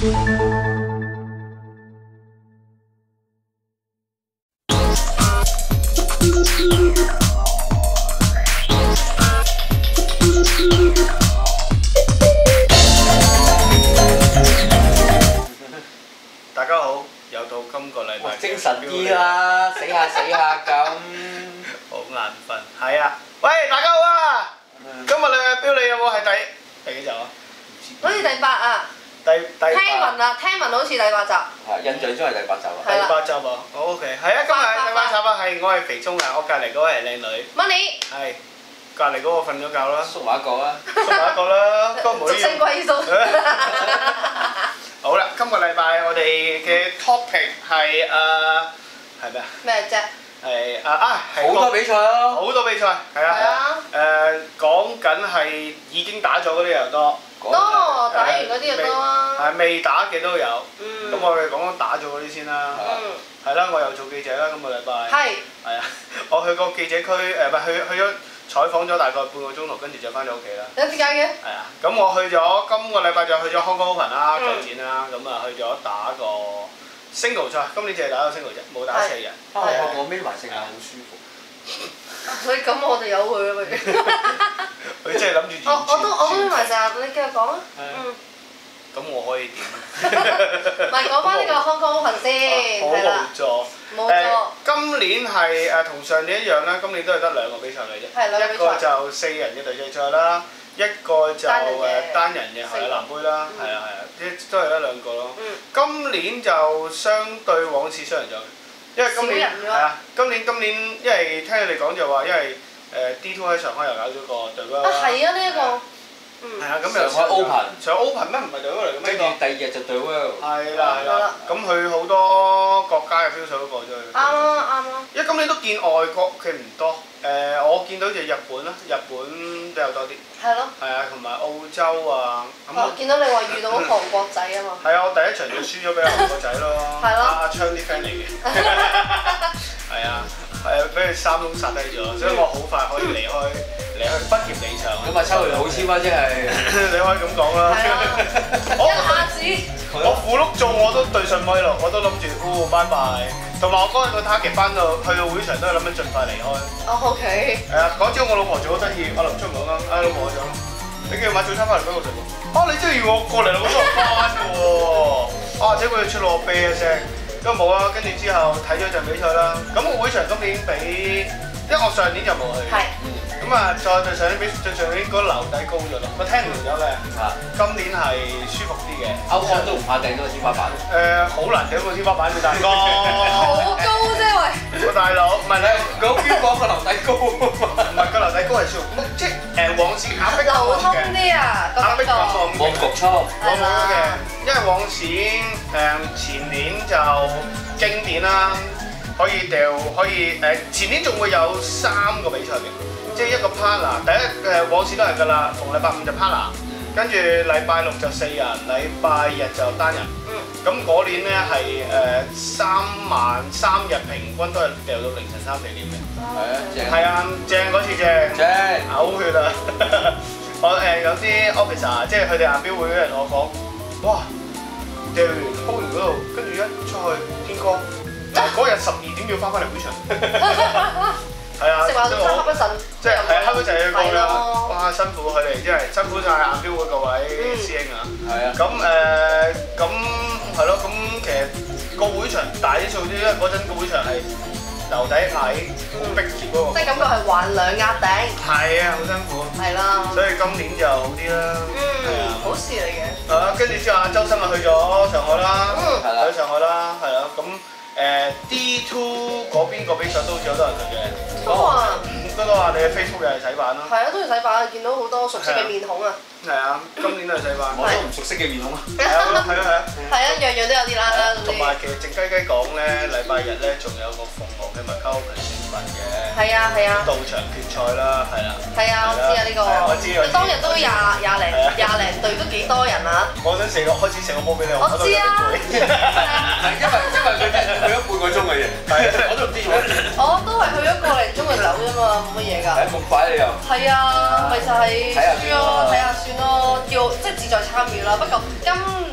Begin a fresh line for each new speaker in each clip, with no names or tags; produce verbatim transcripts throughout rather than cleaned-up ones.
大家好，又到今個禮拜。
精神啲啦，死下死下咁。
好眼瞓。係啊，喂，大家好啊！今日禮拜標你有冇係第第幾集啊？
好似第八啊！
第第八。
聽聞啊，聽聞好似第八集。
係印象中係第八集啊。
第八集啊，好 OK。係啊，今日係第八集啊，係我係肥聰啊，我隔離嗰位係靚女。
Money。
係。隔離嗰個瞓咗覺啦。
縮埋一個啊。
縮埋一個啦，不過冇呢
俗稱歸宿。
好啦，今個禮拜我哋嘅 topic 係誒係咩啊？
咩啫？
係啊啊係
好多比賽咯。
好多比賽係啊。誒講緊係已經打咗嗰啲又多。
多打完嗰啲又多啊。
係未打嘅都有。
嗯。
咁我哋講講打咗嗰啲先啦。
嗯。
係啦，我又做記者啦，今個禮拜。
係。
係啊，我去個記者區誒，唔係去去咗。採訪咗大概半個鐘頭，跟住就翻咗屋企啦。
有點解嘅？
係啊，咁我去咗今個禮拜就去咗 Hong Kong Open 啦，舉展啦，咁啊去咗打個 single 賽，今年淨係打個 single 啫，冇打四人。
翻學我孭埋成日好舒服。
所以咁我哋有佢啊咪。
佢真係諗住。
我我都我都孭埋成日，你繼續講啊。嗯。
咁我可以點？
唔係講翻呢個 Hong Kong Open 先，係啦。
冇錯。
冇錯。
今年係誒同上年一樣啦，今年都係得兩個比賽嘅啫。
係兩個比賽。
一個就四人嘅隊際賽啦，一個就誒單人嘅係啊藍杯啦，係啊係啊，啲都係得兩個咯。今年就相對往次雙人賽，因為今年係啊，今年今年因為聽你哋講就話，因為誒 D two 喺上海又搞咗個隊啦。
啊係啊呢一個。
係啊，咁又
上海 Open，
上 Open 咩唔係隊嚟嘅咩？
跟住第二日就隊 World。
係啦係啦，咁佢好多國家嘅標手都過咗去。
啱啊啱啊！
因為今年都見外國嘅唔多，誒我見到就日本啦，日本比較多啲。係咯。係啊，同埋澳洲啊。
我見到你話遇到韓國仔啊嘛。
係啊，我第一場就輸咗俾韓國仔咯。係咯。阿昌啲 friend 嚟嘅。係啊，係俾佢三窿殺低咗，所以我好快可以離開離開不協離場。
咁啊，秋雷好簽啊，即係。
你可以咁講啦。
係啊。一下子。
我符碌中我都對信威咯，我都諗住哦拜拜。同埋我嗰日個 target 班度去到會場都係諗緊盡快離開。
哦 OK。係
啊，嗰朝我老婆做好得意，我林出唔講啦，啊老婆我講，你叫佢買早餐翻嚟俾我食喎。啊你真係要我過嚟兩個鐘頭翻嘅喎。啊即係佢出落我啤一聲，咁冇啦。跟住之後睇咗場比賽啦。咁個會場今年比，因為我上年就冇去。係。咁啊，再對上年比對上年嗰個樓底高咗咯，個廳調咗嘅。啊。今年係舒服啲嘅。
歐尚都唔怕頂到個天花板。
誒，好難頂到天花板嘅大哥。
好高啫喂！
個大佬，唔係你
嗰邊講個樓底高啊嘛。
唔係個樓底高係舒服，即係誒往時壓迫感
流通啲啊，
壓迫感冇
冇咁局促。
我冇嘅，因為往時誒前年就經典啦，可以掉可以誒前年仲會有三個比賽嘅。即係一個 partner，第一誒往時都係㗎啦，逢禮拜五就 partner，跟住禮拜六就四人，禮拜日就單人。嗯。咁嗰年咧係誒三晚三日平均都係掉到凌晨三四點嘅。
係啊，正。
係啊，正嗰次正。正。嘔血啊！我誒有啲 officer，即係佢哋亞標會嘅人同我講，哇，掉完 hold 完嗰度，跟住一出去天光，嗰日十二點要翻返嚟會場。係啊，
食埋早餐瞌一陣，
即係係啊，瞌一陣要講啦。哇，辛苦佢哋，真係辛苦曬亞標會各位師兄啊。係啊。咁誒，咁係咯，咁其實個會場大啲數啲，因為嗰陣個會場係樓底矮，好逼貼嗰個。
即係感覺係橫兩壓頂。
係啊，好辛苦。係啦。所以今年就好啲啦。
嗯，好事嚟嘅。
啊，跟住之後阿周生啊去咗上海啦，係啦，去上海啦，係啦，咁。誒 D two 嗰邊個比賽都好似好多人去嘅。
都話，
都都話你嘅 Facebook 又係洗版咯。
係啊，都要洗版啊！見到好多熟悉嘅面孔啊。係
啊，今年都係洗版。
我都唔熟悉嘅面孔啊。
係啊，係啊，係啊。
係啊，樣樣都有啲啦。
同埋其實靜雞雞講咧，禮拜日咧仲有個鳳凰嘅 Macau Open 選拔嘅。係啊，係啊。到場決賽啦，係啦。係啊，我知啊呢個。我知我知。當日都廿廿零廿零隊都幾多人啊！ 我想成個開始成個波俾你，
我知啊。
係因為因為佢哋去咗半個鐘嘅嘢，係啊，我都唔知做乜。
我都係去咗個零鐘就走啫嘛，冇乜嘢㗎。
係咁快你又？係
啊，咪就係輸咯，睇下算咯，叫即係志在參與啦。不過今咁今今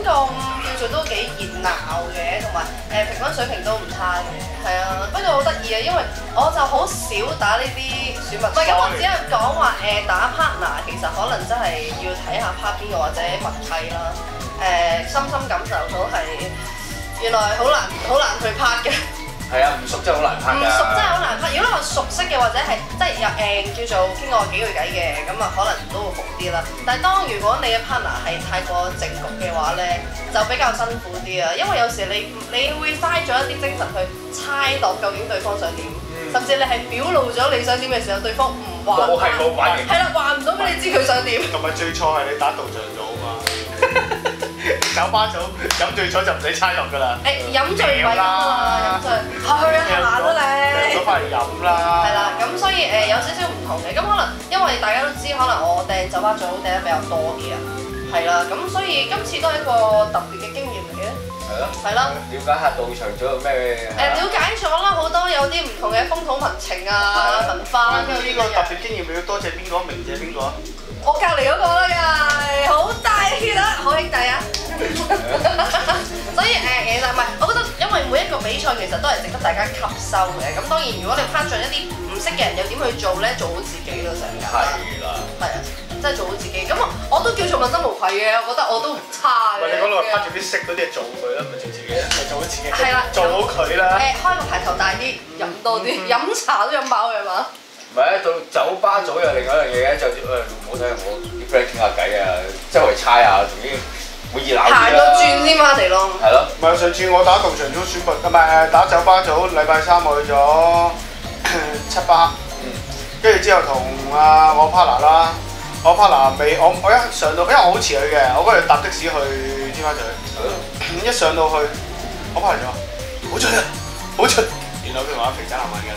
眾叫做都幾熱鬧嘅，同埋誒平均水平都唔差嘅，係啊。不過好得意啊，因為我就好少打呢啲選物。唔係咁，我只係講話誒打 partner，其實可能真係要睇下 part 邊個或者默契啦。誒，深深感受到係原來好難好難去 part 嘅。
係啊，唔熟真係好難拍㗎。
唔熟真係好難拍。如果你話熟悉嘅或者係即係有誒叫做傾過幾句偈嘅，咁啊可能都會好啲啦。但係當如果你嘅 partner 係太過正局嘅話咧，就比較辛苦啲啊。因為有時你你會嘥咗一啲精神去猜度究竟對方想點，甚至你係表露咗你想點嘅時候，對方唔話。
冇係冇反應。
係啦，話唔到俾你知佢想點。
同埋最錯係你打道場組啊嘛。酒吧組飲醉咗就唔使猜落㗎啦。誒
飲醉唔係㗎嘛，飲醉去啊行啦你。
咗翻嚟飲啦。係
啦，咁所以誒有少少唔同嘅，咁可能因為大家都知，可能我訂酒吧組訂得比較多啲啊，係啦，咁所以今次都係一個特別嘅經驗嚟嘅。係咯。係咯。
了解下道場組有咩？
誒了解咗啦，好多有啲唔同嘅風土民情啊、文化啦，
呢個特別經驗要多謝邊個？明謝邊個？
我隔離嗰個啦，又好大血啊，好兄弟啊！所以誒，其實唔係，我覺得因為每一個比賽其實都係值得大家吸收嘅。咁當然，如果你攀上一啲唔識嘅人，又點去做咧？做好自己咯，成日。係啦。係啊，真係做好自己。咁我我都叫做問心無愧嘅，我覺得我都唔差嘅。
喂，你嗰度攀住啲識嗰啲嘢做佢啦，唔係做自己啦，咪做好自己。
係啦，
做好佢啦。
誒，開個牌頭大啲，飲多啲，飲茶都飲飽嘅嘛。
唔係啊，到酒吧組有另外一樣嘢嘅，就誒唔好睇我啲 friend 傾下偈啊，周圍猜啊，總之會熱鬧啲啦。
行個轉添啊，嚟咯。
係咯。
唔係上次我打道場組選拔，唔係打酒吧組，禮拜三我去咗七巴，跟住之後同啊我 partner 啦，我 partner 未我我一上到，因為我好遲去嘅，我嗰日搭的士去尖沙咀，一上到去我 partner 就話好出啊，好出。原來佢同阿肥仔行緊，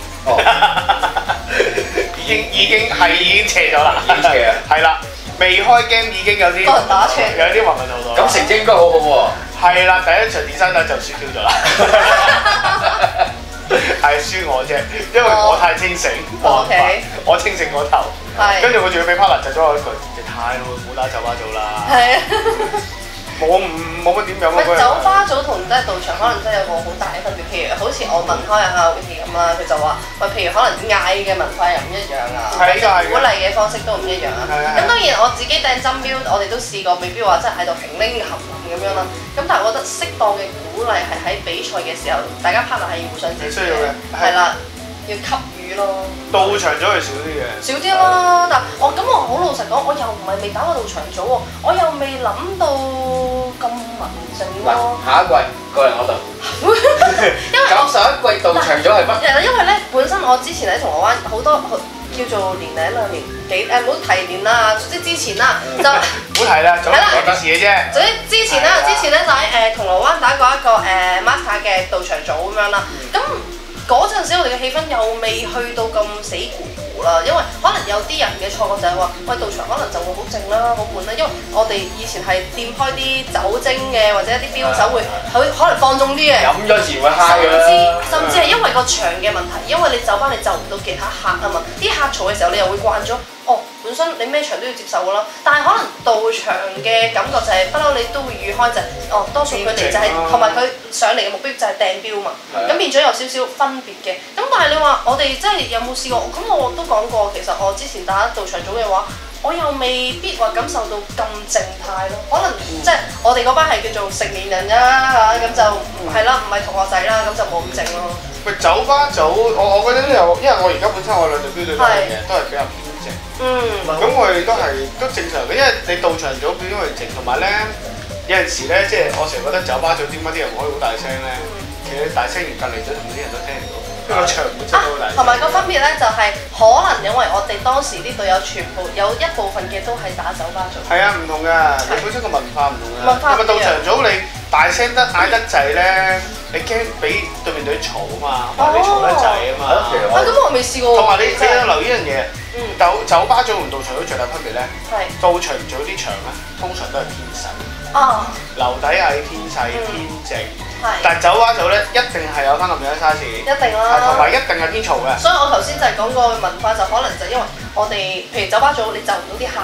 已經已經係已經斜咗啦，
已經斜啊，
係啦，未開 game 已經有啲
打斜，
有啲暈暈到到。
咁成績應該好好喎。
係啦，第一場電山打就輸 Q 咗啦，係輸我啫，因為我太清醒，我我清醒個頭，跟住我仲要俾 partner 窒咗我一句，你太老冇打酒吧組啦。係啊。我唔冇乜點樣啊！
酒吧組同即係道場可能真係有個好大嘅分別。譬如好似我問開阿 Vicky 咁啦，佢就話喂，譬如可能嗌嘅文化又唔一樣啊，或者鼓勵嘅方式都唔一樣啊。咁當然我自己訂針標，我哋都試過，未必話真係喺度平拎含咁樣啦。咁但係我覺得適當嘅鼓勵係喺比賽嘅時候，大家 partner 係互相支持嘅，係啦，要給予咯。
道場組係少啲嘅，
少啲咯。但我咁我好老實講，我又唔係未打過道場組喎，我又未諗到咁文靜咯。
下一季過嚟我度。因為我上一季道場組係乜？
因為咧本身我之前喺銅鑼灣好多叫做年零兩年幾誒，唔好提年啦，即係之前啦就唔
好提啦，早幾時嘅啫。
總之之前啦，之前咧就喺誒銅鑼灣打過一個誒 master 嘅道場組咁樣啦，咁。嗰陣時我哋嘅氣氛又未去到咁死咕咕啦，因為可能有啲人嘅錯覺就係話，喂道場可能就會好靜啦，好悶啦，因為我哋以前係掂開啲酒精嘅或者一啲標酒會，佢可能放縱啲嘅，
飲咗自然會嗨㗎啦。
甚至甚至係因為個場嘅問題，因為你酒吧你就唔到其他客啊嘛，啲客嘈嘅時候你又會慣咗，哦本身你咩場都要接受㗎啦，但係可能道場嘅感覺就係不嬲你都會預開就係，哦多數佢哋就係同埋佢上嚟嘅目標就係掟標嘛，咁變咗有少少分別嘅。咁但係你話我哋真係有冇試過？咁我都講過，其實我之前打道場組嘅話，我又未必話感受到咁靜態咯。可能即係我哋嗰班係叫做成年人啦嚇，咁就係啦，唔係同學仔啦，咁就冇咁靜咯。
喂，酒吧組我我覺得都有，因為我而家本身我兩隊標隊都係嘅，都係比較偏靜。嗯。咁我哋都係都正常嘅，因為你道場組表因為靜，同埋咧有陣時咧，即係我成日覺得酒吧組點解啲人可以好大聲咧？其實大聲完隔離咗，同啲人都聽唔到。因為個場本身都好大。同埋
個分別咧就係可能因為我哋當時啲隊友全部有一部分嘅都係打酒吧組。
係啊，唔同㗎，你本身個文化唔同㗎。
文化唔同。
道場組你大聲得嗌得滯咧，你驚俾對面隊嘈啊嘛，或者你嘈得滯啊嘛。
啊，咁我未試過。
同埋你你有留意一樣嘢，酒酒吧組同道場組最大分別咧，道場組啲場咧通常都係偏細。啊。樓底矮偏細偏靜。但係酒吧組咧，一定係有翻咁樣嘅沙士，一
定啦，
同埋一定係偏嘈嘅。
所以我頭先就係講個文化，就可能就因為我哋譬如酒吧組，你就唔到啲客啊，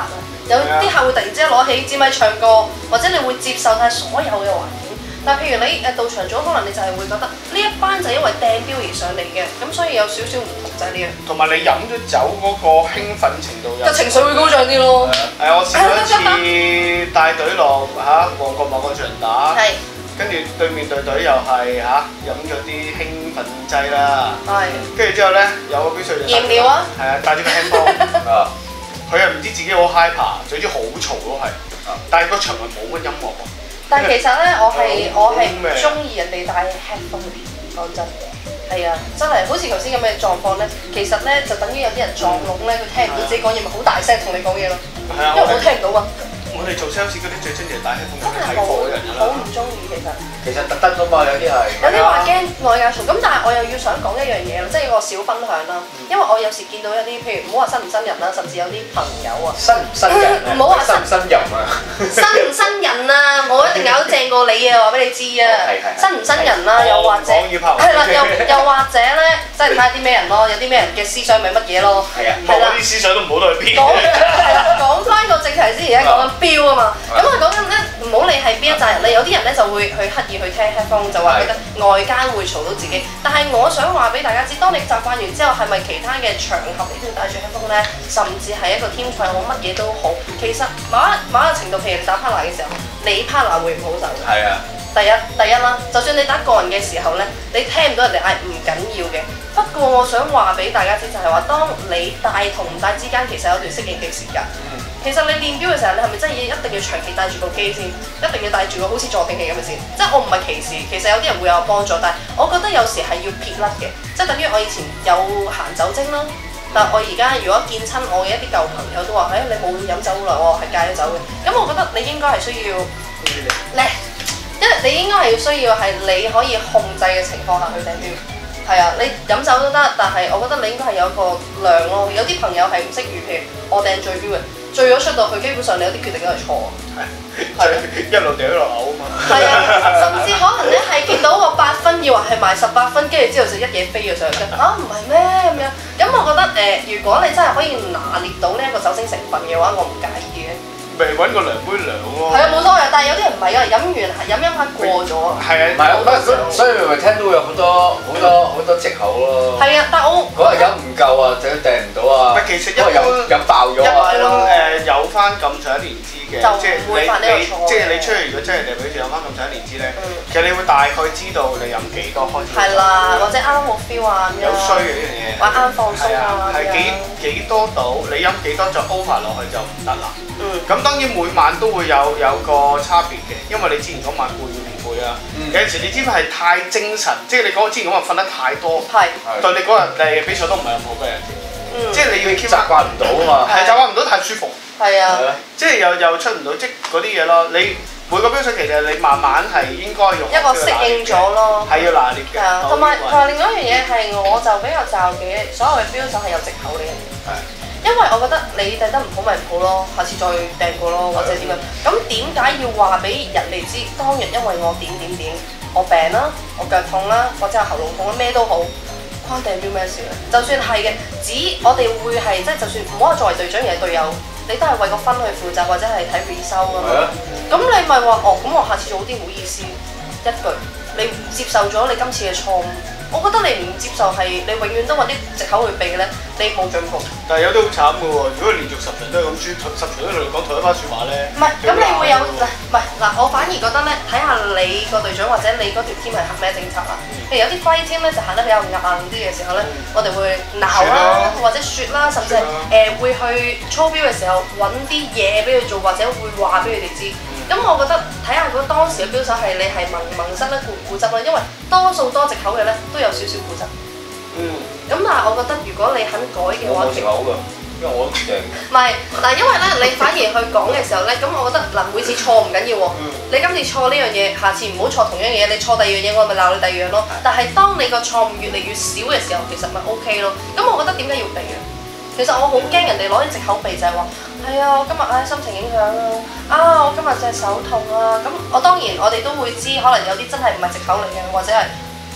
有啲客會突然之間攞起支咪唱歌，或者你會接受晒所有嘅環境。但係譬如你誒到場咗，可能你就係會覺得呢一班就因為掟標而上嚟嘅，咁所以有少少唔同就係呢樣。
同埋你飲咗酒嗰個興奮程度有
個情緒會高漲啲咯。
係我試過一次帶隊落嚇旺角某個場打，跟住對面隊隊又係嚇飲咗啲興奮劑啦，跟住之後咧有個標水就
驗料啊，
係啊帶咗個 handphone，佢又唔知自己好 hyper，總之好嘈咯係，但係個場係冇乜音樂喎。
但係其實咧，我係我係唔中意人哋戴 headphone 嘅，講真。係啊，真係好似頭先咁嘅狀況咧，其實咧就等於有啲人撞聾咧，佢聽唔到自己講嘢，咪好大聲同你講嘢咯。
係啊，
因為我聽唔到嘛。
我哋做 sales 嗰啲最憎就係戴 headphone
真係
睇貨嘅人啦。
好唔中意其實。
其實特登㗎嘛，有啲係。
有啲話驚外界嘈，咁但係我又要想講一樣嘢啦，即係一個小分享啦。因為我有時見到一啲譬如唔好話新唔新人啦，甚至有啲朋友啊，
新唔新人啊，
唔好話
新唔新人啊，
新唔新人啊，我一定有正過你啊，話俾你知啊。新唔新人啦，又或者係啦，又又或者咧，即係睇下啲咩人咯，有啲咩人嘅思想咪乜嘢咯。
係啊，冇啲思想都唔好到去邊。
講係啦，講翻個正題先，而家講緊標啊嘛。咁我講緊咧，唔好理係邊一紮人咧，有啲人咧就會去刻意去聽 headphone，就話覺得外間會嘈到自己。但係我想話俾大家知，當你習慣完之後，係咪其他嘅場合你都要戴住 headphone 咧？甚至係一個天菜好乜嘢都好，其實某一某一個程度，譬如你打 partner 嘅時候，你 partner 會唔好受嘅。
係啊。
第一第一啦，就算你打個人嘅時候咧，你聽唔到人哋嗌唔緊要嘅。不過我想話俾大家知就係話，當你戴同唔戴之間，其實有段適應嘅時間。嗯、其實你練標嘅時候，你係咪真係一定要長期戴住部機先？一定要戴住個好似助聽器咁嘅先？即係我唔係歧視，其實有啲人會有幫助，但係我覺得有時係要撇甩嘅，即係等於我以前有行酒精啦。但我而家如果見親我嘅一啲舊朋友都話：誒、哎、你冇飲酒好耐喎，係戒咗酒嘅。咁我覺得你應該係需要咧。因為你應該係要需要係你可以控制嘅情況下去掟標，係啊，你飲酒都得，但係我覺得你應該係有一個量咯。有啲朋友係唔識預，譬如我掟醉標嘅，醉咗出到去，基本上你有啲決定都係錯。係
一路掉一路嘔啊嘛。
係啊，甚至可能咧係見到個八分，要話係賣十八分，跟住之後就一嘢飛咗上去。嚇唔係咩咁樣？咁我覺得誒、呃，如果你真係可以拿捏到呢一個酒精成分嘅話，我唔介意嘅。
咪揾個涼杯涼咯。係
啊，冇所謂，但係有啲人唔係啊，飲完飲飲下過咗。
係啊，
唔係啊，所以咪聽到有好多好多好多藉口咯。
係啊，但我
嗰日飲唔夠啊，就訂唔到啊。
唔係，其實一般
飲爆咗啊。
一般誒有翻咁上一年資嘅，即係你你即係你出去，如果真係你好似有翻咁上一年資咧，其實你會大概知道你飲幾多開始。係
啦，或者啱啱冇 feel 啊咁樣。
有衰嘅呢樣嘢。
或啱放鬆啊。
係幾幾多度？你飲幾多就 over 落去就唔得啦。
嗯。
咁當然每晚都會有有個差別嘅，因為你之前嗰晚攰要唔攰啊？嗯、有陣時你知唔知係太精神，即係你嗰之前嗰晚瞓得太多，係對你嗰日誒比賽都唔係咁好嘅人。嗯、即係你要 keep 習慣唔到啊嘛，係習慣唔到太舒服。係啊，即係又又出唔到即嗰啲嘢咯。你每個標準其實你慢慢係應該用
一個適應咗咯，
係要拿捏嘅。
係啊，同埋同埋另外一樣嘢係我就比較就嘅，所有嘅標準係有藉口嘅。係。因為我覺得你掟得唔好咪唔好咯，下次再掟過咯，或者點樣？咁點解要話俾人哋知？當日因為我點點點，我病啦，我腳痛啦，或者係喉嚨痛啦，咩都好，關掟標咩事咧？就算係嘅，只我哋會係即係，就算唔好話作為隊長而係隊友，你都係為個分去負責，或者係睇 research 㗎嘛。咁你咪話哦，咁我下次做好啲唔好意思，一句你唔接受咗你今次嘅錯誤。我覺得你唔接受係你永遠都揾啲藉口去避嘅咧，你冇進步。
但係有啲好慘嘅喎，如果連續十場都係咁輸，十場都同你講同一番説話咧。唔係，
咁你會有嗱，唔係嗱，我反而覺得咧，睇下你個隊長或者你嗰條 team 係行咩政策啦。譬如有啲 fight team 咧就行得比較硬啲嘅時候咧，我哋會鬧啦，或者説啦，甚至係誒會去操標嘅時候揾啲嘢俾佢做，或者會話俾佢哋知。咁我覺得睇下嗰當時嘅標手係你係萌萌失咧固唔固執啦，因為多數多藉口嘅咧都有少少固執。嗯。咁但係我覺得如果你肯改嘅話，
我冇藉口㗎，因為我都唔正。
唔係，但係因為咧你反而去講嘅時候咧，咁我覺得嗱每次錯唔緊要喎，嗯、你今次錯呢樣嘢，下次唔好錯同樣嘢，你錯第二樣嘢，我咪鬧你第二樣咯。但係當你個錯誤越嚟越少嘅時候，其實咪 O K 咯。咁我覺得點解要避啊？其實我好驚人哋攞啲藉口避，就係話係啊，我今日唉心情影響啊，啊我今日隻手痛啊，咁我當然我哋都會知，可能有啲真係唔係藉口嚟嘅，或者係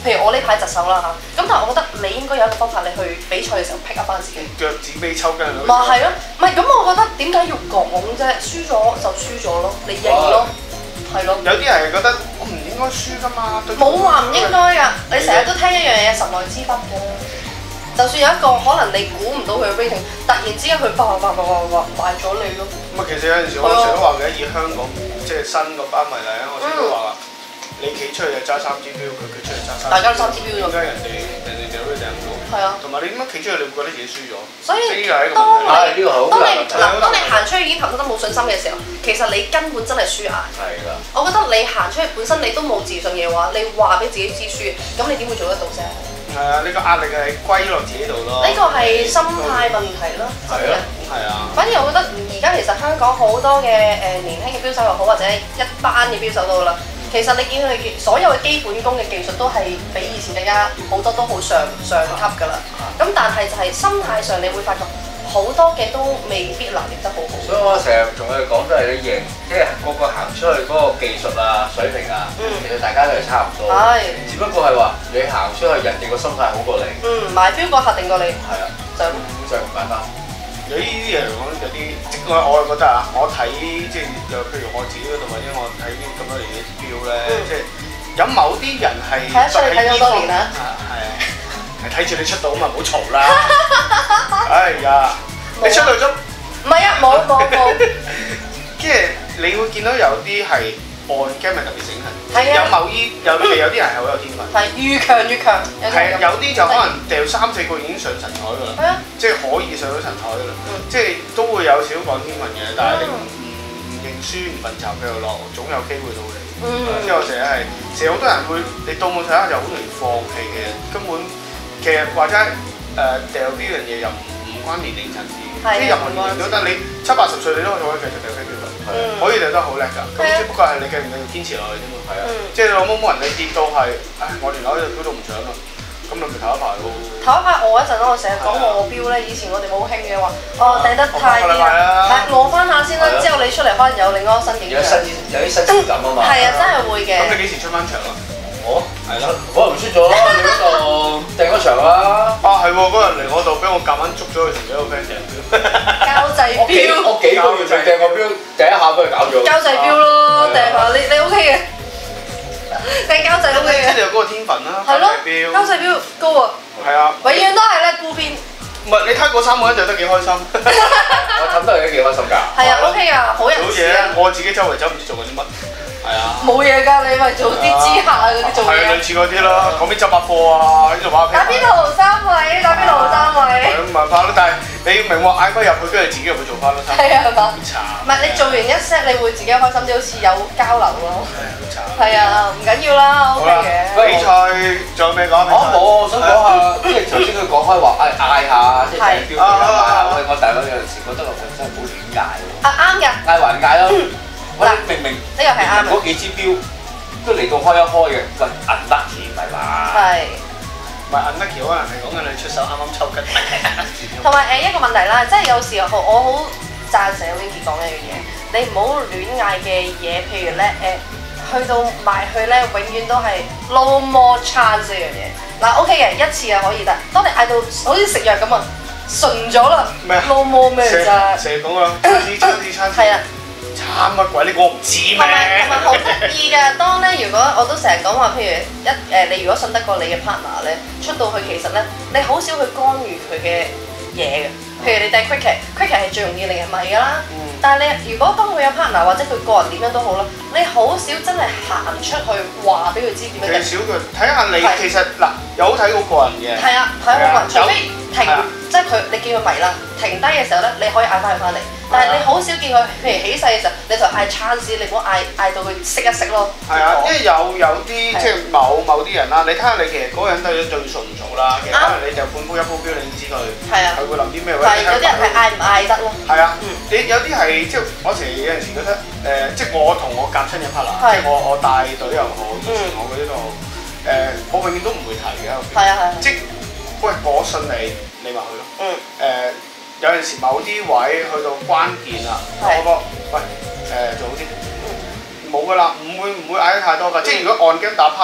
譬如我呢排疾手啦嚇，咁但係我覺得你應該有一個方法，你去比賽嘅時候 pick up 翻自己。
腳趾尾抽筋
咪係咯，唔係咁，我覺得點解要講啫？輸咗就輸咗咯，你認咯，係咯。
有啲人係覺得我唔應該輸㗎嘛，
冇話唔應該㗎，你成日都聽一樣嘢神來之筆嘅。就算有一個可能你估唔到佢嘅 rating，突然之間佢爆爆爆爆爆賣咗你咯。
咁啊，其實有陣時我成日都話嘅，以香港即係新嗰班為例啊，我成日都話你企出去就揸三支標，佢企出去揸三支標，
大家都三支標啫。
點解人哋人哋就可以掟唔到？
係啊。
同埋你點解企出去，你會覺得自己輸咗？
所以
呢個係一個
當
問題。
你
呢個好
當你
大問題
嗱，當你行出去已經投得冇信心嘅時候，其實你根本真係輸硬。
係啦。
我覺得你行出去本身你都冇自信嘅話，你話俾自己知輸，咁你點會做得到啫？
係啊，呢個壓力係歸落自己度咯。
呢個係心態問題咯，真嘅。
係啊。
反而我覺得而家其實香港好多嘅誒年輕嘅標手又好，或者一班嘅標手都好啦。其實你見佢嘅所有嘅基本功嘅技術都係比以前更加好多都好上上級㗎啦。咁但係就係心態上，你會發覺好多嘅都未必能力得好好。
所以我成日同佢哋講都係你贏，即係個個行出去嗰個技術啊、水平啊，
嗯、
其實大家都係差唔多。
係。
只不過係話你行出去，人哋個心態好過你。
嗯，買標個客定過你。
係啊，
就咁。
就咁簡單。
有呢啲嘢嚟講，有啲即係我我係覺得啊，我睇即係又譬如我自己嗰度或者我睇啲咁多年嘅標咧，嗯、即係有某啲人係
睇得出你睇咗多年啦。
係啊，係睇住你出到啊嘛，唔好嘈啦。哎呀，你出到咗？
唔係啊，冇冇冇。
即係你會見到有啲係按 game 特別醒神，
係啊，
有某啲有有啲人係好有天分，
係越強越強。
係有啲就可能掉三四個已經上神台㗎啦，
係啊，
即係可以上到神台㗎啦，即係都會有少講天分嘅，但係你唔唔認輸唔笨習繼續落，總有機會到你。即係我成日係成日好多人會你到冇睇下就好容易放棄嘅，根本其實或者誒掉呢樣嘢又唔唔關年齡層次，即係任何年齡都得，你七八十歲你都可以繼續掉飛鏢㗎。可以掉得好叻㗎，咁只不過係你繼唔繼續堅持落去啫嘛。係啊，即係你老母冇人你跌到係，唉，我連攞呢隻標都唔搶啦，咁你咪投一排咯。
投一排我一陣啦，我成日講我個標咧，以前我哋冇興嘅話，哦掟得太啲啦，係攞翻下先啦，之後你出嚟可能有另外一個新景象。
有新有啲新鮮感啊嘛。
係啊，真係會嘅。
咁你幾時出翻場啊？
我係咯，可能輸咗咯，你嗰度掟嗰場啦。
啊係喎，嗰日嚟我度俾我夾硬捉咗佢同幾個 friend 掟標。
交際標。
我幾個月未掟過標，第一下俾佢搞咗。
交際標咯，掟下你你 OK 嘅。掟交際 OK 嘅。
即係你有嗰個天分啦。
係咯。交際標高啊。係啊。永遠都係咧孤邊。
唔係你睇嗰三個人就得幾開心。
我氹得佢幾開心㗎。
係啊 OK 㗎，好人士啊。
我自己周圍走唔知做緊啲乜。係啊，
冇嘢㗎，你咪做啲支客啊嗰啲做嘢。
係類似嗰啲啦，講邊執百貨啊，呢度玩
打邊爐三位，打邊爐三位。
係咁辦法咯，但係你要明喎，嗌翻入去跟住自己入去做翻咯。
係啊，係嘛？
好慘。
唔係你做完一 set，你會自己開心啲，好似有交流咯。
係好慘。
係啊，唔緊要啦 ，OK 嘅。
比賽仲有咩講？
我冇，我想講下，即係頭先佢講開話嗌嗌下，即係掟標嚟啦，我我大佬有陣時覺得我真係好亂嗌喎。
啊啱㗎。
嗌還嗌咯。我明明
呢個係啱嘅。
嗰幾支標都嚟到開一開嘅，喂 unlucky 唔係嘛？
係。
唔係 unlucky 可能係講緊你出手啱啱抽筋。
同埋誒一個問題啦，即係有時候我好贊成阿 Winky 講一樣嘢，你唔好亂嗌嘅嘢，譬如咧誒，去到埋去咧，永遠都係 no more chance 呢樣嘢。嗱 OK 嘅，一次啊可以得，當你嗌到好似食藥咁啊，順咗啦 ，no more 咩咋？
成日講啊，餐次餐次餐次。係啊。慘乜鬼？你估我唔知咩？
同埋同埋好得意㗎。當咧，如果我都成日講話，譬如一誒、呃，你如果信得過你嘅 partner 咧，出到去其實咧，你好少去干預佢嘅嘢嘅。譬如你掟 cricket，cricket 係最容易令人迷㗎啦。嗯、但係你如果當佢有 partner 或者佢個人點樣都好啦，你好少真係行出去話俾佢知點樣。
幾少嘅，睇下你其實嗱，有好睇好個人嘅。係啊，
睇好個人，除非停，即係佢你見佢迷啦，停低嘅時候咧，你可以嗌翻佢翻嚟。但係你好少見佢，譬如起勢嘅時候，你就嗌 chance，你唔好嗌嗌到佢識一識咯。
係啊，因為有有啲即係某某啲人啦，你睇下你其實嗰個人對對數唔數啦，其實可能你就半鋪一鋪標，你知佢佢會諗啲咩位。
係有啲人係嗌唔嗌得咯。
係啊，你有啲係即係我成日有陣時覺得誒，即係我同我夾親嘅 partner，即係我我帶隊又好，以前我嗰啲都好，誒，我永遠都唔會提嘅。
係啊係啊。即係
喂，我信你，你咪去咯。嗯。誒。有陣時某啲位去到關鍵啦，我覺得喂誒做好啲，冇噶啦，唔會唔會嗌得太多㗎。即係如果按 game 打 partner，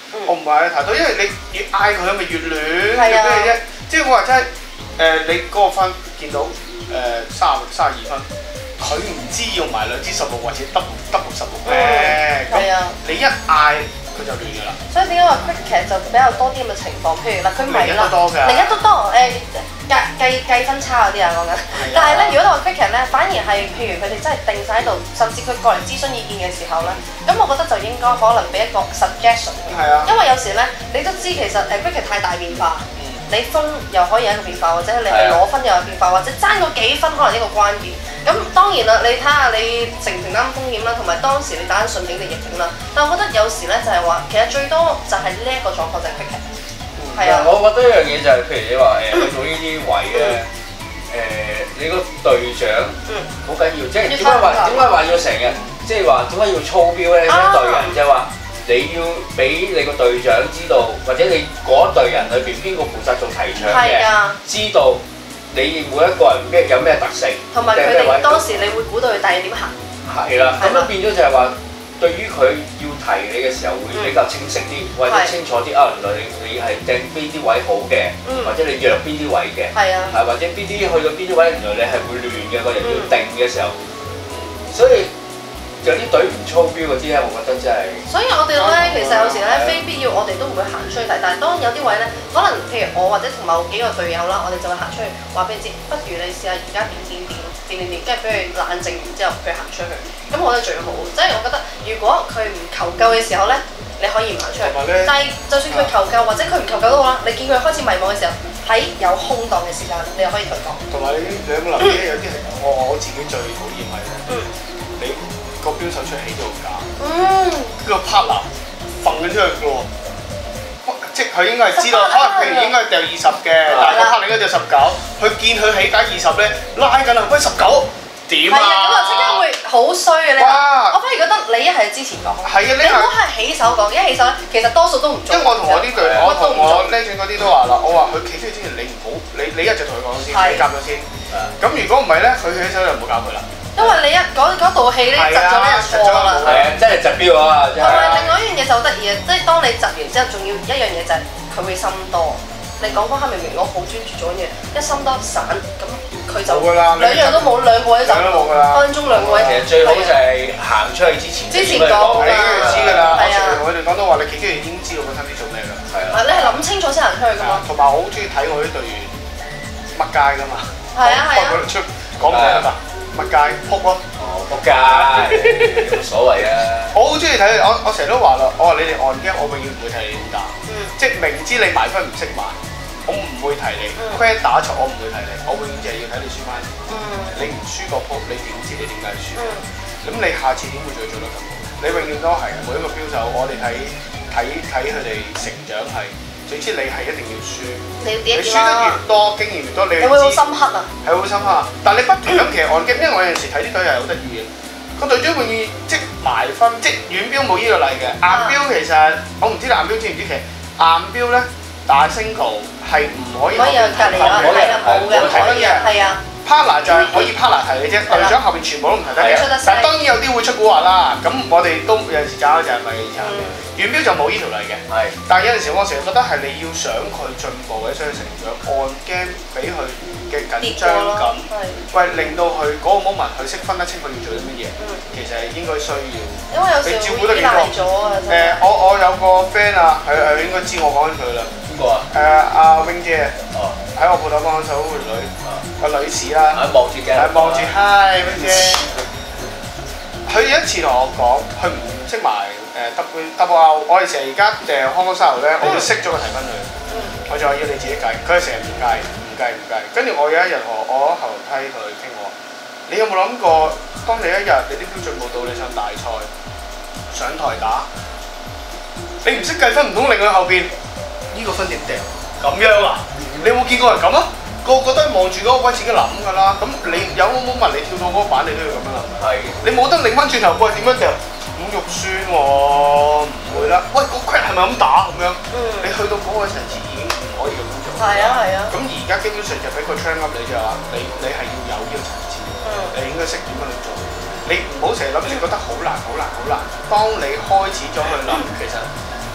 我唔係太多，因為你越嗌佢咪越亂，做
係啊
咩啫？即係我話真係誒，你嗰個分見到誒三三十二分，佢唔知要埋兩支十六或者 double double 十六咩？
係啊，
你一嗌佢就亂㗎啦。
所以點解話 cricket 就比較多啲咁嘅情況？譬如嗱，佢咪啦，
另一都多㗎，
另一都多誒計計計分差嗰啲啊講緊。但係咧，如果你話 cricket 咧，反而係譬如佢哋真係定晒喺度，甚至佢過嚟諮詢意見嘅時候咧，咁我覺得就應該可能俾一個 suggestion 佢。
係啊，
因為有時咧，你都知其實誒 cricket 太大變化。你分又可以有一個變化，或者你係攞分又有變化，或者爭個幾分可能一個關鍵。咁當然啦，你睇下你承唔承擔風險啦，同埋當時你打緊順境定逆境啦。但我覺得有時咧就係話，其實最多就係呢一個狀況就係 cricket。係啊，
我覺得一樣嘢就係、是，譬如你話誒去到呢啲位咧，誒、你個隊長好緊要，即係點解話點解話要成日，即係話點解要操標咧？一隊人就係話。你要俾你個隊長知道，或者你嗰一隊人裏邊邊個負責做提倡嘅，知道你每一個人咩有咩特性，
同埋佢哋當時你會估到佢第二點行。
係啦，咁樣變咗就係話，對於佢要提你嘅時候會比較清晰啲，或者清楚啲啊，原來你你係掟邊啲位好嘅，或者你弱邊啲位嘅，
係啊，
係或者邊啲去到邊啲位，原來你係會亂嘅，個人要定嘅時候，所以。有啲隊唔操標嗰啲咧，我覺得真係。所以
我哋咧，其實有時咧，非必要我哋都唔會行出去睇。但係當有啲位咧，可能譬如我或者同某幾個隊友啦，我哋就會行出去話俾你知，不如你試下而家點點點點點點，跟住俾佢冷靜完之後，佢行出去。咁我覺得最好。即係我覺得，如果佢唔求救嘅時候咧，你可以唔行出去。但係就算佢求救或者佢唔求救都好啦，你見佢開始迷茫嘅時候，喺有空檔嘅時間，你又可以同佢講。同埋你兩個留意有啲係我我自己最討厭係你。個標手出起咗個架，嗯，個 partner 揈咗出去嘅喎，即係佢應該係知道，可能譬如應該係掉二十嘅，但係個 partner 應該掉十九，佢見佢起架二十咧，拉緊啦，喂十九點啊？係啊，咁啊即刻會好衰嘅咧。我反而覺得你一係之前講，係啊，你唔好係起手講，一起手咧，其實多數都唔中。因為我同我啲隊，我同我僆轉嗰啲都話啦，我話佢企出去之前，你唔好，你你一就同佢講先，你夾咗先。咁如果唔係咧，佢起手就唔好搞佢啦。因為你一嗰嗰道氣咧窒咗咧就錯啦，係啊，真係窒標啊！同埋另外一樣嘢就好得意啊，即係當你窒完之後，仲要一樣嘢就係佢會心多。你講講下明明我好專注做緊嘢，一心多散咁佢就兩樣都冇，兩個位就分分鐘兩個位。其實最好就係行出去之前，之前講你知㗎啦。係啊，我哋講到話你企出嚟已經知道佢心知做咩㗎。係啊，你係諗清楚先行出去㗎嘛。同埋我好中意睇我啲隊員乜街㗎嘛。係啊係啊。出講唔講得嘛？乜街撲咯，哦撲街，冇所謂啊！我好中意睇，我我成日都話啦，我話你哋 on game，我永遠唔會睇你點打，即係明知你埋分唔識埋，我唔會提你 ，quit 打錯我唔會提你，我永遠就係要睇你輸翻。你唔輸個撲，你點知你點解輸？咁你下次點會再做得咁好？你永遠都係每一個標手，我哋睇睇睇佢哋成長係。總之你係一定要輸，你輸得越多，經驗越多，你會好深刻啊！係好深刻，但係你不斷咁其實按機，因為我有陣時睇啲隊係好得意嘅，個隊長永遠即埋分，即遠標冇呢個例嘅，硬標其實我唔知你硬標知唔知其實硬標咧打 single 係唔可以可以有隔離啊，係啊冇嘅，冇提嘅，係啊。partner 就係可以 partner 提你啫，隊長後邊全部都唔提得嘅。但係當然有啲會出蠱惑啦，咁我哋都有陣時搞就係咪以前嘅遠標就冇呢條例嘅。係，但係有陣時我成日覺得係你要想佢進步或者想佢成長，按 game 俾佢嘅緊張感，喂令到佢嗰個 moment 佢識分得清佢要做啲乜嘢，其實係應該需要。因為有時會依賴咗啊。誒，我我有個 friend 啊，佢佢應該知我講緊佢啦。邊個啊？誒阿 Wing 姐。哦。喺我鋪頭幫手個女，個女士啦，望住嘅，望住 hi Wing 姐。佢有一次同我講，佢唔識埋誒 double double out，我哋成日而家誒康康沙頭咧，我會識咗個提分佢，我就話要你自己計，佢係成日唔計，唔計唔計。跟住我有一日我我後樓梯同佢傾我，你有冇諗過，當你一日你啲標準冇到，你上大賽上台打，你唔識計分唔通令佢後邊呢個分點掉？咁樣啊？你有冇見過人咁啊？個個都係望住嗰個位自己諗㗎啦。咁你有冇冇問你跳到嗰個板，你都要咁樣諗？係。你冇得擰翻轉頭，喂點樣掉？咁肉酸喎，唔會啦。喂個 crack 係咪咁打咁樣？你去到嗰個層次已經唔可以咁樣做。係啊係啊。咁而家基本上就俾個 train up 你就話，你你係要有呢個層次，你應該識點樣去做。你唔好成日諗住覺得好難好難好難。當你開始咗去諗，其實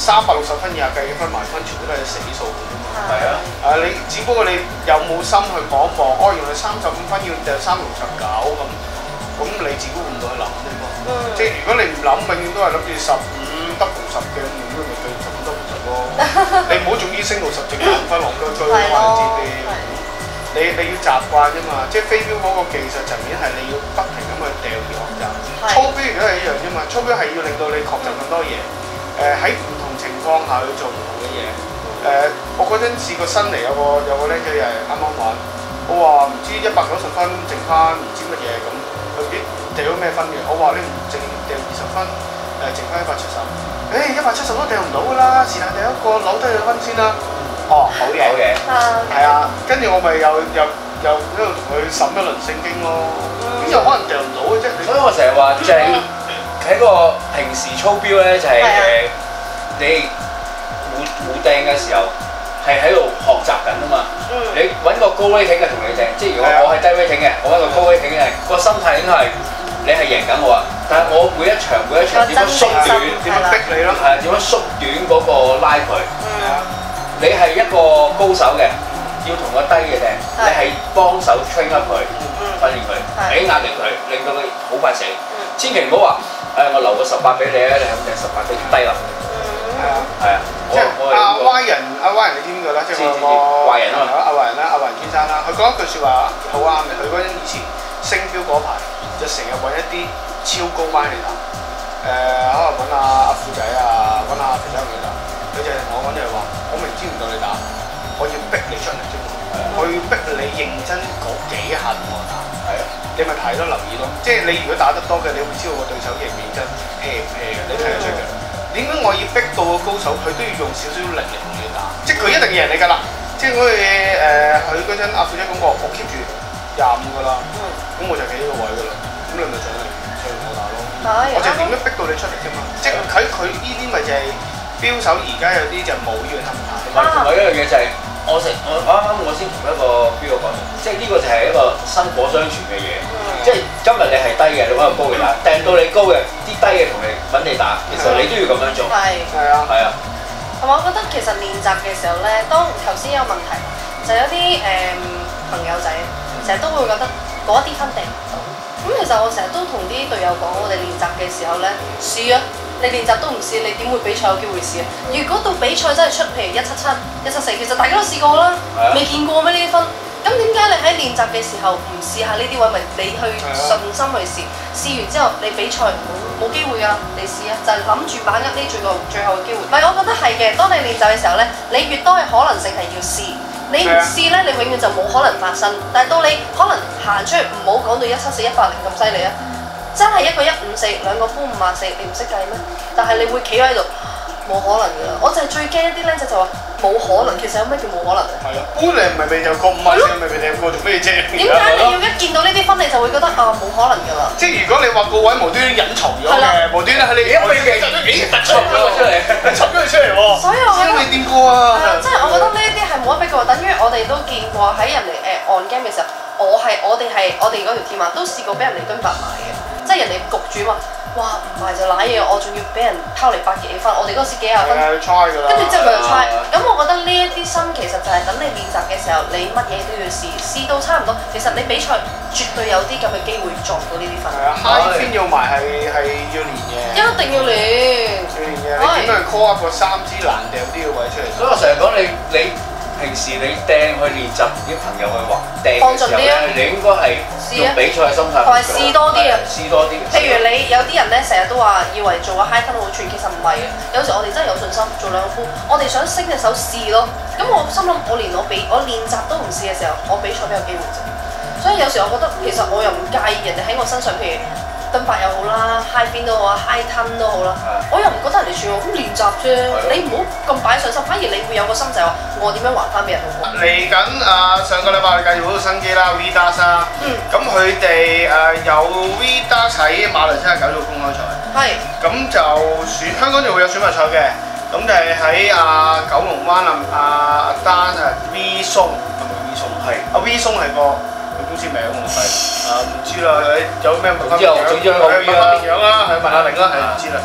三百六十分以下計嘅分埋分，全部都係死數嘅啫嘛。
係啊。
誒你只不過你有冇心去望一望，哦原來三十五分要掉三六十九咁，咁你自己會唔會去諗啫嘛？嗯、即係如果你唔諗，永遠都係諗住十五 double 十嘅，咁咪對十五 double 十咯。你唔好總之升到十隻減分落堆堆，話你知你。你你要習慣啫嘛，即係飛鏢嗰個技術層面係你要不停咁去掉而學習。操標亦都係一樣啫嘛，操標係要令到你學習更多嘢。誒喺唔同情況下去做唔同嘅嘢。誒、呃、我嗰陣試過新嚟有個有個僆仔又係啱啱玩，我話唔知一百九十分剩翻唔知乜嘢咁，佢啲掉咗咩分嘅？我話你唔淨掉二十分，誒剩翻一百七十。誒一百七十都掉唔到㗎啦，是但掉一個攞低佢分先啦。哦，好嘢，好嘢，係啊，跟住我咪又又又喺度同佢審一輪聖經咯，邊有可能掉唔到嘅啫？
所以我成日話就係喺個平時操標咧，就係誒你互互掟嘅時候係喺度學習緊啊嘛。你揾個高 rating 嘅同你掟，即係如果我係低 rating 嘅，我揾個高 rating 嘅，個心態應該係你係贏緊我啊，但係我每一場每一場點樣縮短，
點樣逼你咯？
係啊，點樣縮短嗰個拉距？你係一個高手嘅，要同個低嘅掟，你係幫手 train up 佢，訓練佢，俾壓力佢，令到佢好快死。千祈唔好話誒，我留個十八俾你啊，你係咁掟十八俾低啦。係啊，係啊。
即係阿 Y 人，阿 Y 人你知邊個咧？即係我個
壞人啊嘛，
阿壞人啦，阿壞人先生啦。佢講一句説話好啱嘅，佢嗰陣以前升標嗰排就成日揾一啲超高班嚟打，誒可能揾阿阿富仔啊，揾阿肥仔佢打。佢就係同我講就係話，我明知唔到你打，我要逼你出嚟啫嘛，我要逼你認真嗰幾下同我打，係啊，你咪睇咯，留意咯，即係你如果打得多嘅，你會知道個對手認唔認真 hea 唔 hea 嘅，你睇得出嘅。點解我要逼到個高手，佢都要用少少力嚟同你打，即係佢一定贏你㗎啦。即係好似誒佢嗰陣阿富仔講過，我 keep 住廿五㗎啦，咁我就企呢個位㗎啦，咁你咪上嚟上嚟我打咯，我就點樣逼到你出嚟啫嘛，即係佢佢呢啲咪就係。標手而家有啲就冇呢個心態，
同埋同埋一樣嘢就係我成我啱啱我先同一個標個講，即係呢個就係一個薪火相傳嘅嘢。即係今日你係低嘅，你揾個高嘅打，掟到你高嘅，啲低嘅同你揾你打，其實你都要咁樣做。
係
係啊係啊。
同埋我覺得其實練習嘅時候咧，當頭先有問題，就有啲誒、嗯、朋友仔成日都會覺得嗰一啲分掟唔到。咁其實我成日都同啲隊友講，我哋練習嘅時候咧，試啊！你練習都唔試，你點會比賽有機會試啊？如果到比賽真係出，譬如一七七、一七四，其實大家都試過啦，未見過咩呢啲分？咁點解你喺練習嘅時候唔試下呢啲位？咪你去順心去試，試完之後你比賽冇冇機會㗎，你試啊！就係諗住把握呢最後最後嘅機會。唔係，我覺得係嘅。當你練習嘅時候咧，你越多嘅可能性係要試。你唔試咧，你永遠就冇可能發生。但係到你可能行出去，唔好講到一七四、一八零咁犀利啊！真係一個一五四，兩個波五萬四，你唔識計咩？但係你會企喺度，冇可能㗎。我就係最驚一啲僆仔就話冇可能，其實有咩叫冇可能啊？
係啊，搬嚟唔係未就過五萬四，咪未掟過做咩啫？
點解你要一見到呢啲分你就會覺得啊冇可能㗎啦？
即係如果你話個位無端端隱藏咗嘅，無端端喺你一飛嘅，咦突出咗出嚟，突出咗出嚟喎！
所以我覺得
你掂過啊？
即係我覺得呢啲係冇得逼嘅喎，等於我哋都見過喺人哋誒 on game 嘅時候，我係我哋係我哋嗰條 team 啊，都試過俾人哋蹲白埋嘅。即係人哋焗住話，哇唔係就賴嘢，我仲要俾人拋嚟百幾分，我哋嗰時幾廿分，跟住之後佢就 try。咁我覺得呢一啲心其實就係等你練習嘅時候，你乜嘢都要試，試到差唔多，其實你比賽絕對有啲咁嘅機會撞到呢啲分。
係啊 ，high fin 要埋係係要練嘅，
一定要練。
要練嘅，你點樣去 call up 個三支難掉啲嘅位出嚟？
所以我成日講你你。平時你掟去練習，啲朋友去話掟嘅時候咧，你應該係用比賽嘅心態，
同埋試多啲啊！
試多啲。
譬如你有啲人咧，成日都話以為做個 high turn 好串，其實唔係嘅。有時我哋真係有信心做兩個波，我哋想升隻手試咯。咁我心諗，我連我比我練習都唔試嘅時候，我比賽都有機會啫。所以有時我覺得其實我又唔介意人哋喺我身上，譬如蹲八又好啦 ，high fin 都好啊 ，high turn 都好啦，我又唔覺得人哋串我，咁練習啫。你唔好咁擺上心，反而你會有個心就係話，我點樣還翻俾人好過。
嚟緊啊！上個禮拜我哋介紹好多新機啦 ，Vidas 啊，咁佢哋誒有 Vidas 喺馬來西亞搞咗公開賽，係，咁就選香港就會有選拔賽嘅，咁就係喺啊九龍灣啊阿阿丹啊 V 松係咪 V 松？係，阿 V 松係個。公司名喎係啊唔知啦，有咩問翻邊樣？問翻邊樣啦，係問阿玲啦，係唔知啦。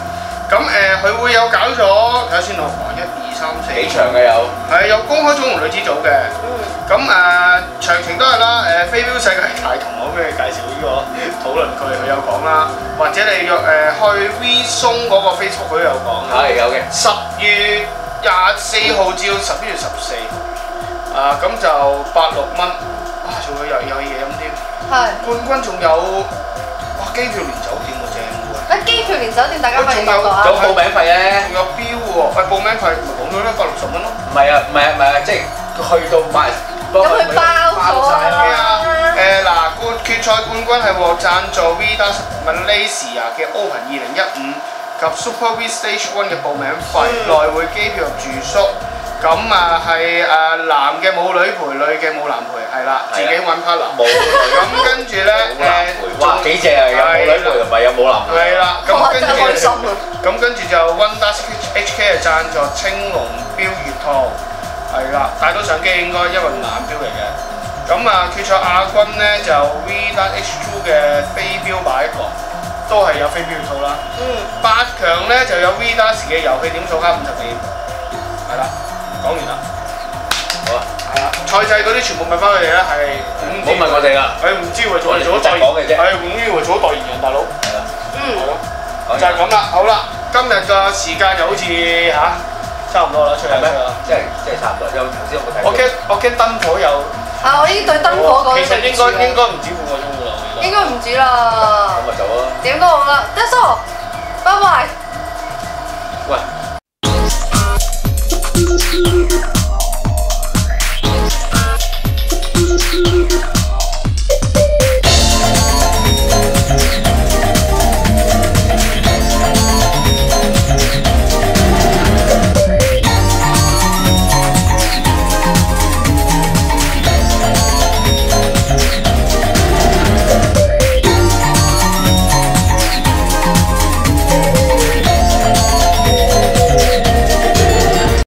咁誒，佢、呃、會有搞咗睇下先咯，一二三四
幾場嘅有？
係有公開組同女子組嘅。咁誒、呃、詳情都係啦，誒飛鏢世界大同我俾你介紹呢個討論區，佢有講啦。或者你約誒、呃、去 V 松嗰個 Facebook 佢都有講。
係有嘅。
十月廿四號至到十一月十四，啊咁就百六蚊，啊仲有又有嘢飲添。係。冠軍仲有，哇機票連酒店喎正喎。
啊機票連酒店大家可以報告啊。
仲有報名費咧。
仲有標喎，喂報名費咪講咗啦，百六十蚊咯。唔係啊，
唔係啊，唔係啊，即係去到買。
咁佢包咗啦。
誒嗱，冠決賽冠軍係獲贊助 Vida Malaysia 嘅 Open 二零一五及 Super V Stage One 嘅報名費、嗯、來回機票及住宿。咁啊係誒男嘅冇女陪，女嘅冇男陪，係啦，自己揾 partner。冇。咁跟住咧誒，
哇幾正啊！有冇女陪同埋有冇男陪。
係啦，咁跟住
開心啊！
咁跟住就 Wonders H K 係贊助青龍標月套。係啦，帶到相機應該因為藍標嚟嘅。咁啊，決賽亞軍咧就 V H two 嘅飛鏢擺一個，都係有飛鏢套啦。嗯。八強咧就有 V 嘅遊戲點數卡五十點。係啦，講完啦。好啊。係啦，賽制嗰啲全部問翻佢哋咧，係唔好問我哋啦。佢唔知為做做咗代言人，係唔知為做咗代言人大佬。係啦。嗯。係咯。就係咁啦，好啦，今日個時間就好似嚇。差唔多啦，出嚟咩？
即係即係差唔多。有頭先有冇睇？
我驚我驚燈火有。
啊！我已經對燈火講咗。
其實應該應該唔止半個鐘㗎啦。
應該唔止啦。
咁咪走啦。
點都好啦，得叔。